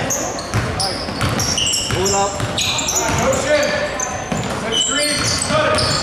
Move it up. Motion. Set screen. Cut it.